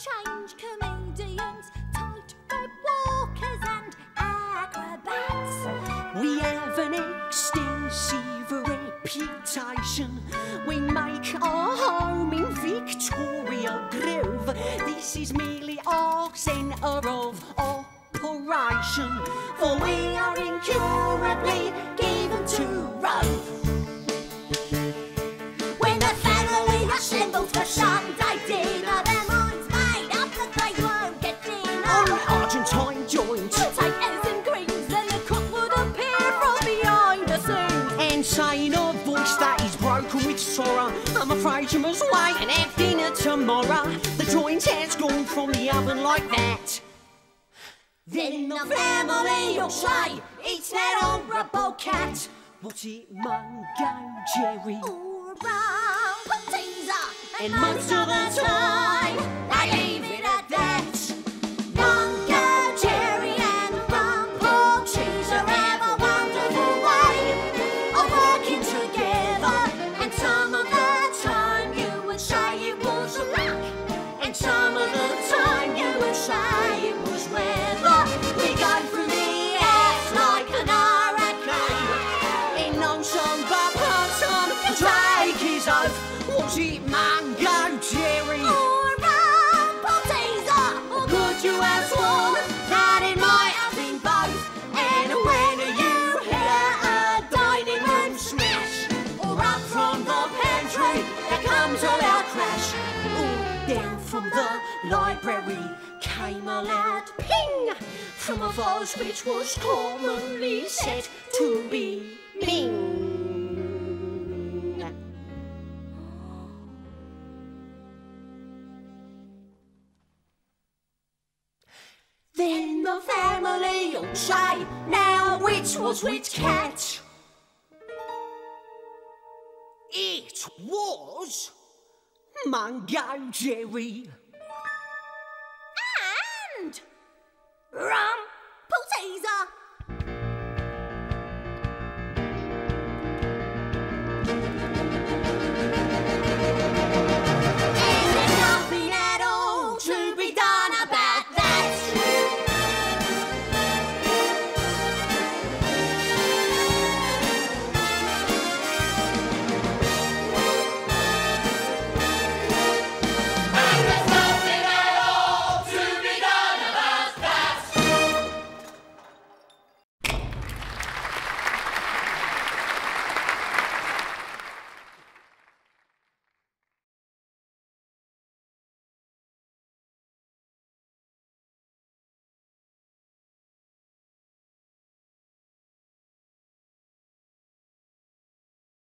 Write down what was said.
change comedians, tightrope walkers and acrobats. We have an extensive reputation. We make our home in Victoria Grove. This is merely our centre of operation, for we are incurably given to rove. When the family assembled for Sunday dinner, their minds made up that they won't get dinner. On Argentine joint, potatoes and greens, then the cook would appear from behind the scenes and say in a voice that is broken with sorrow, I'm afraid you must wait and have dinner tomorrow. The joint has gone from the oven like that. Then the family will say, it's that honourable cat. Was it Mungojerrie or Rumpleteazer? And most of the time, they leave it at that. Mungojerrie and Rumpleteazer have a wonderful way of working together. And some of the time you would say it was a luck, and some of the time you would say it was weather. We go through the act like an hurricane. in no song but person to take his oath. Was it Mungojerrie Or Rumpleteazer? or could you have sworn that it might have been both? And when you hear a dining room smash, or up from the pantry there comes a loud crash, or down from the library came a loud ping from a vase which was commonly said to be Ming. Then the family will say, now which was which cat? It was Mungojerrie.